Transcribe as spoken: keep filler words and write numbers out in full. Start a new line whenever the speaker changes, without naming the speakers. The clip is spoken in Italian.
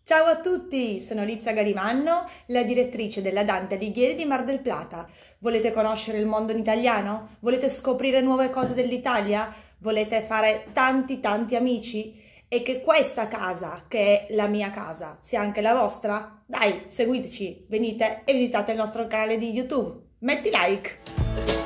Ciao a tutti, sono Lizza Garimanno, la direttrice della Dante Alighieri di Mar del Plata. Volete conoscere il mondo in italiano? Volete scoprire nuove cose dell'Italia? Volete fare tanti tanti amici? E che questa casa, che è la mia casa, sia anche la vostra? Dai, seguiteci, venite e visitate il nostro canale di YouTube. Metti like!